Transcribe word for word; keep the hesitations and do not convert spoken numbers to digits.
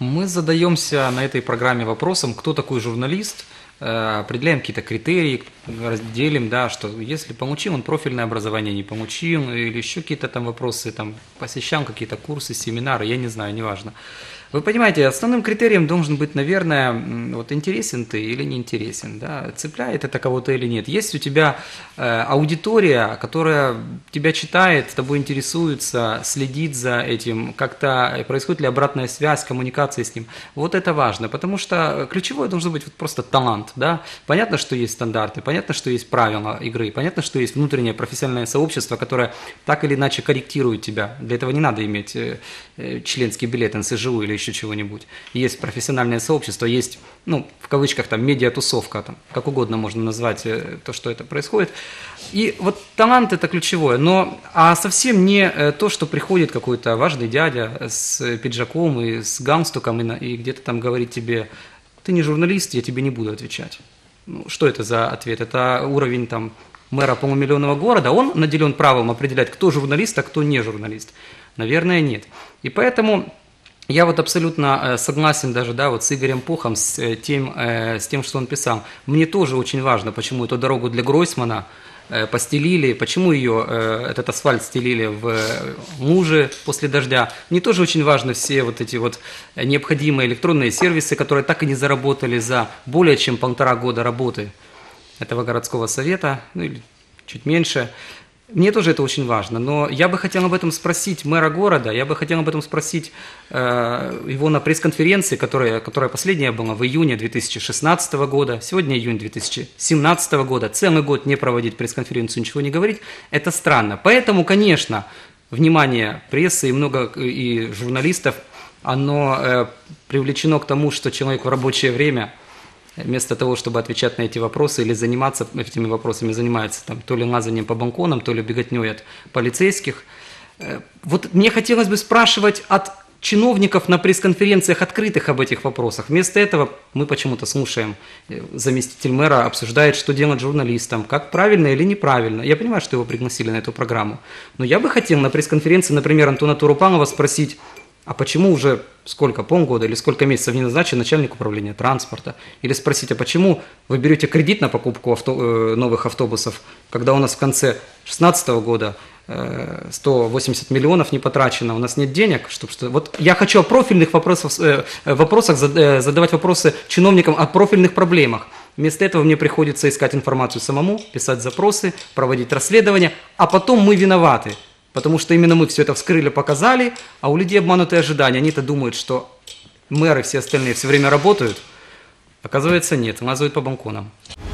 Мы задаемся на этой программе вопросом, кто такой журналист, определяем какие-то критерии, разделим, да, что если получил он профильное образование, не получил, или еще какие-то там вопросы, там, посещал какие-то курсы, семинары, я не знаю, неважно. Вы понимаете, основным критерием должен быть, наверное, вот интересен ты или не интересен, да, цепляет это кого-то или нет. Есть у тебя э, аудитория, которая тебя читает, тобой интересуется, следит за этим, как-то происходит ли обратная связь, коммуникация с ним. Вот это важно, потому что ключевое должен быть вот просто талант, да. Понятно, что есть стандарты, понятно, что есть правила игры, понятно, что есть внутреннее профессиональное сообщество, которое так или иначе корректирует тебя. Для этого не надо иметь э, э, членский билет эн эс жэ у или еще чего-нибудь. Есть профессиональное сообщество, есть, ну, в кавычках, там, медиатусовка, там, как угодно можно назвать то, что это происходит. И вот талант – это ключевое, но, а совсем не то, что приходит какой-то важный дядя с пиджаком и с галстуком и, и где-то там говорит тебе: ты не журналист, я тебе не буду отвечать. Ну, что это за ответ? Это уровень там мэра полумиллионного города, он наделен правом определять, кто журналист, а кто не журналист? Наверное, нет. И поэтому я вот абсолютно согласен даже, да, вот с Игорем Пухом, с тем, с тем, что он писал. Мне тоже очень важно, почему эту дорогу для Гройсмана постелили, почему ее, этот асфальт стелили в луже после дождя. Мне тоже очень важны все вот эти вот необходимые электронные сервисы, которые так и не заработали за более чем полтора года работы этого городского совета, ну или чуть меньше. Мне тоже это очень важно, но я бы хотел об этом спросить мэра города, я бы хотел об этом спросить э, его на пресс-конференции, которая, которая последняя была в июне две тысячи шестнадцатого года, сегодня июнь две тысячи семнадцатого года, целый год не проводить пресс-конференцию, ничего не говорить, это странно. Поэтому, конечно, внимание прессы и много и журналистов, оно э, привлечено к тому, что человек в рабочее время, вместо того, чтобы отвечать на эти вопросы или заниматься этими вопросами, занимается там, то ли лазанием по балконам, то ли беготней от полицейских. Вот мне хотелось бы спрашивать от чиновников на пресс-конференциях открытых об этих вопросах. Вместо этого мы почему-то слушаем, заместитель мэра обсуждает, что делать журналистам, как правильно или неправильно. Я понимаю, что его пригласили на эту программу, но я бы хотел на пресс-конференции, например, Антона Турупанова спросить: а почему уже сколько, полгода или сколько месяцев не назначен начальник управления транспорта? Или спросить, а почему вы берете кредит на покупку авто, э, новых автобусов, когда у нас в конце две тысячи шестнадцатого года э, сто восемьдесят миллионов не потрачено, у нас нет денег? Чтобы, что... Вот я хочу о профильных вопросах, э, вопросах задавать вопросы чиновникам о профильных проблемах. Вместо этого мне приходится искать информацию самому, писать запросы, проводить расследования, а потом мы виноваты. Потому что именно мы все это вскрыли, показали, а у людей обманутые ожидания. Они-то думают, что мэры все остальные все время работают. Оказывается, нет, лазают по балконам.